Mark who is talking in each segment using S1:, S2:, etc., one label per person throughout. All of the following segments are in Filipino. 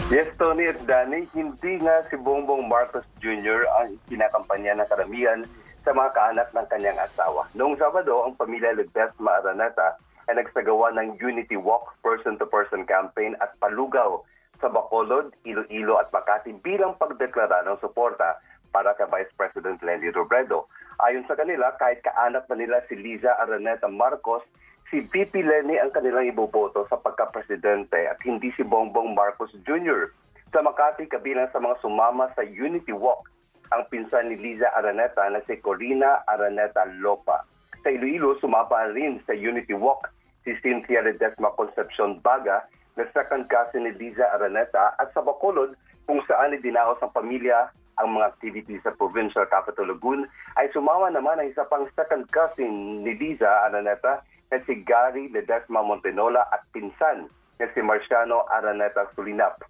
S1: Yes, Tony at Danny, hindi nga si Bongbong Marcos Jr. ang kinakampanya ng karamihan sa mga kaanak ng kanyang asawa. Noong Sabado, ang pamilya Ledesma Araneta ay nagsagawa ng Unity Walk, person-to-person campaign at palugaw sa Bacolod, Iloilo at Makati bilang pagdeklara ng suporta para kay Vice President Leni Robredo. Ayon sa kanila, kahit kaanak na nila si Liza Araneta Marcos, si VP Leni ang kanilang iboboto sa pagka-presidente at hindi si Bongbong Marcos Jr. Sa Makati, kabilang sa mga sumama sa Unity Walk, ang pinsan ni Liza Araneta na si Corina Araneta Lopa. Sa Iloilo, sumapa rin sa Unity Walk si Cynthia Ledesma Concepcion Baga na second cousin ni Liza Araneta at sa Bacolod, kung saan idinaos ng pamilya ang mga activities sa provincial capital Lagun, ay sumama naman ang isa pang second cousin ni Liza Araneta na si Gary Ledesma Montenola at pinsan na si Marciano Araneta Sulinap.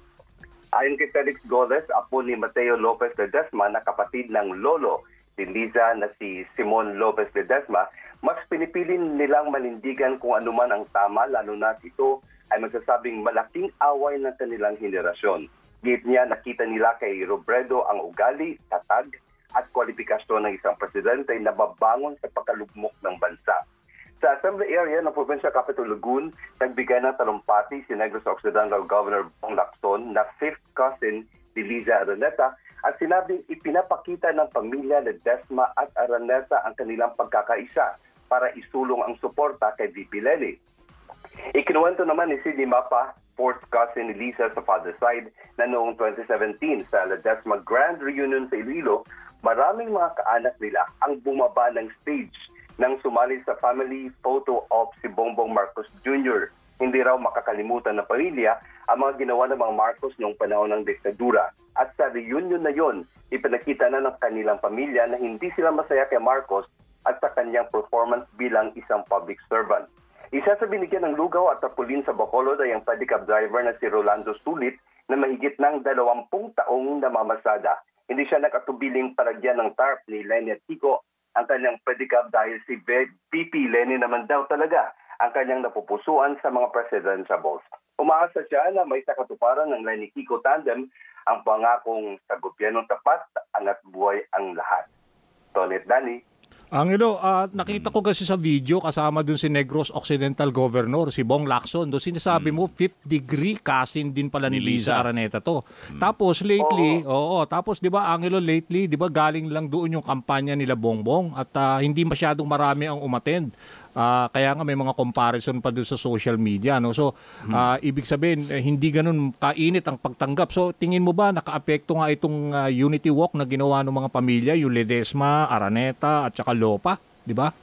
S1: Ayon kay Felix Goles, apo ni Mateo Lopez Ledesma na kapatid ng lolo ni Liza na si Simon Lopez Ledesma, mas pinipili nilang manindigan kung anuman ang tama, lalo na ito ay magsasabing malaking away ng kanilang henerasyon. Git niya, nakita nila kay Robredo ang ugali, tatag at kwalifikasyon ng isang presidente na babangon sa pagkalugmok ng bansa. Sa Assembly area ng Provincial Capital Lagun, nagbigay ng talumpati si Negros Occidental Governor Bong Lacson na fifth cousin ni Liza Araneta at sinabing ipinapakita ng pamilya Ledesma at Araneta ang kanilang pagkakaisa para isulong ang suporta kay VP Leni. Ikinuwento naman ni Sidney Mapa, fourth cousin ni Liza sa father side, na noong 2017 sa Ledesma Grand Reunion sa Iloilo, maraming mga kaanak nila ang bumaba ng stage nang sumali sa family photo op si Bongbong Marcos Jr. Hindi raw makakalimutan ng pamilya ang mga ginawa ng mga Marcos noong panahon ng diktadura. At sa reunion na yon, ipinakita na ng kanilang pamilya na hindi sila masaya kay Marcos at sa kanyang performance bilang isang public servant. Isa sa binigyan ng lugaw at tapulin sa Bacolod ay ang pedicab driver na si Rolando Sulit na mahigit ng 20 taong namamasada. Hindi siya nakatubiling palagyan ng tarp ni Leni at Kiko ang kanyang pedicab dahil si VP Leni naman daw talaga ang kanyang napupusuan sa mga presidentiables. Umaasa siya na may sakatuparan ng Leni Kiko tandem ang pangakong sa gobyernong tapat, angat buhay ang lahat. Tonet Dani.
S2: Angelo, nakita ko kasi sa video kasama dun si Negros Occidental Governor, si Bong Lacson. Doon sinasabi mo, 5th degree cousin din pala ni Liza Araneta to. Tapos lately, tapos di ba Angelo, lately, di ba galing lang doon yung kampanya nila Bongbong at hindi masyadong marami ang umattend. Kaya nga may mga comparison pa doon sa social media, no? So ibig sabihin hindi ganun kainit ang pagtanggap. So tingin mo ba nakaapekto nga itong Unity Walk na ginawa ng mga pamilya, yung Ledesma, Araneta at saka Lopa, di ba?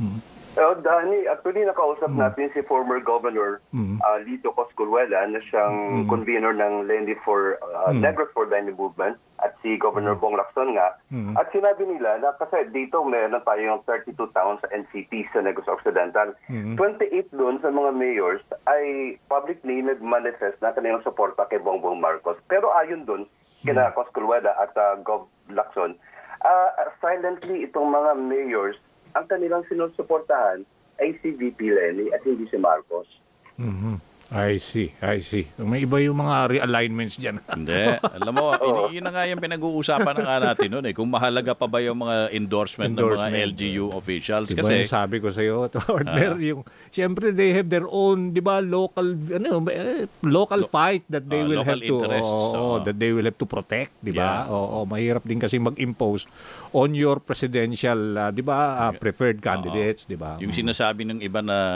S1: Dani, actually nakausap natin si former Governor Lito Cosculuela na siyang convener ng Leni for Negros for Leni Movement at si Governor Bong Lacson nga. At sinabi nila na kasi dito meron tayong 32 towns sa NCT sa Negros Occidental. 28 doon sa mga mayors ay publicly nag-manifest na kanilang suporta kay Bongbong Marcos. Pero ayon doon, kina Cosculuela at Gov Lacson, silently itong mga mayors ang kanilang sinusuportahan ay si VP Leni at hindi si Marcos.
S2: I see. May iba yung mga realignments dyan.
S3: Hindi. Alam mo, yun na nga yung pinag-uusapan na nga natin nun eh. Kung mahalaga pa ba yung mga endorsement ng mga LGU officials.
S2: Diba
S3: kasi
S2: yung sabi ko sa iyo, siyempre they have their own, di ba, local fight that they will have to that they will have to protect, di ba? Mahirap din kasi mag-impose on your presidential, di ba, preferred candidates, di ba?
S3: Yung sinasabi ng iba na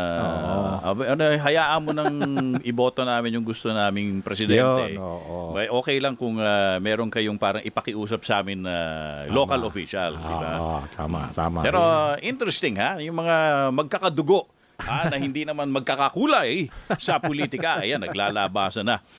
S3: hayaan mo nang iboto namin yung gusto naming presidente. Okay lang kung meron kayong parang ipakiusap sa amin na local official, di ba?
S2: Tama.
S3: Pero interesting ha, yung mga magkakadugo na hindi naman magkakakulay sa politika. Ayan, naglalabasan na.